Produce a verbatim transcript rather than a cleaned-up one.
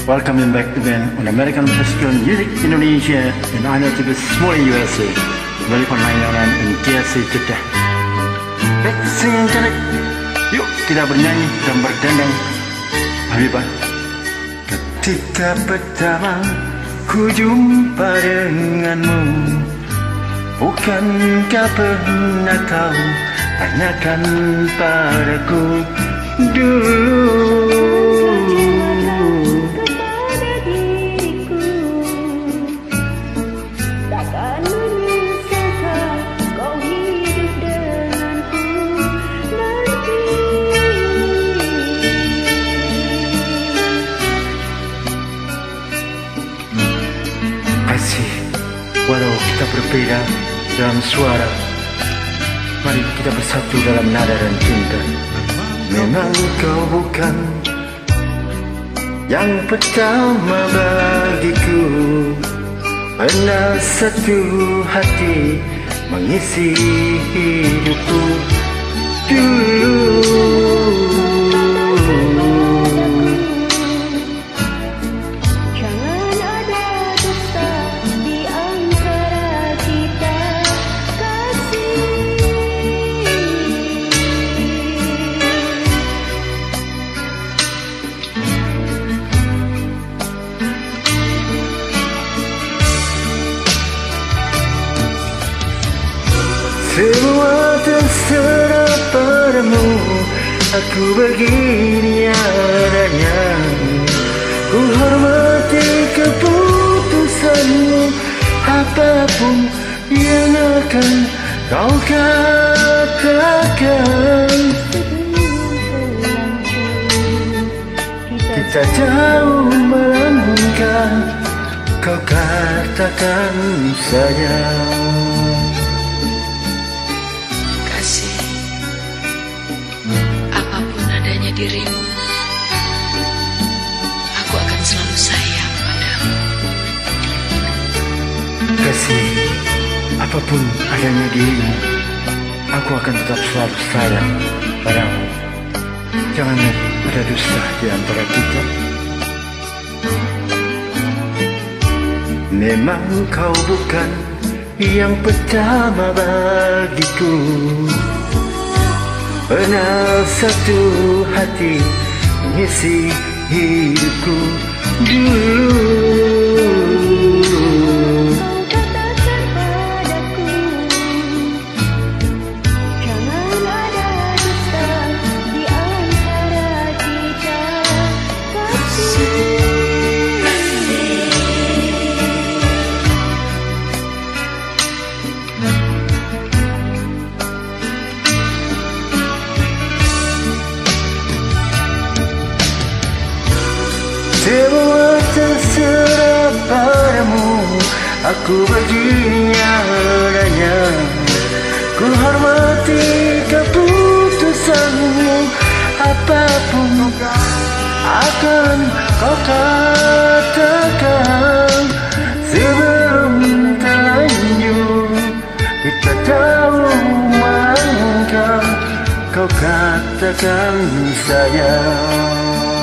Welcoming back again on American Classical Music Indonesia in honor to the small U S A. Kembali permainan in K S A Jeddah. Baik, sing cantik. Yuk kita bernyanyi dan berdendang. Habibah. Ketika pertama ku jumpa denganmu, bukankah pernah kau tanyakan padaku dulu? Walau kita berbeda dalam suara, mari kita bersatu dalam nada dan cinta. Memang kau bukan yang pertama bagiku, pernah satu hati mengisi hidupku dulu. Semua terserah padamu, aku begini adanya. Ku hormati keputusanmu, apapun yang akan kau katakan. Kita jauh melangkah, kau katakan saja. Dirimu, aku akan selalu sayang padamu. Kasih, apapun adanya dirimu, aku akan tetap selalu sayang padamu. Jangan ada dusta di antara kita. Memang kau bukan yang pertama bagiku, pernah satu hati mengisi hidupku dulu. Semua terserah padamu, aku begini adanya. Ku hormati keputusanmu, apapun akan kau katakan. Sebelum terlanjur kita jauh melangkah, kau katakan saja.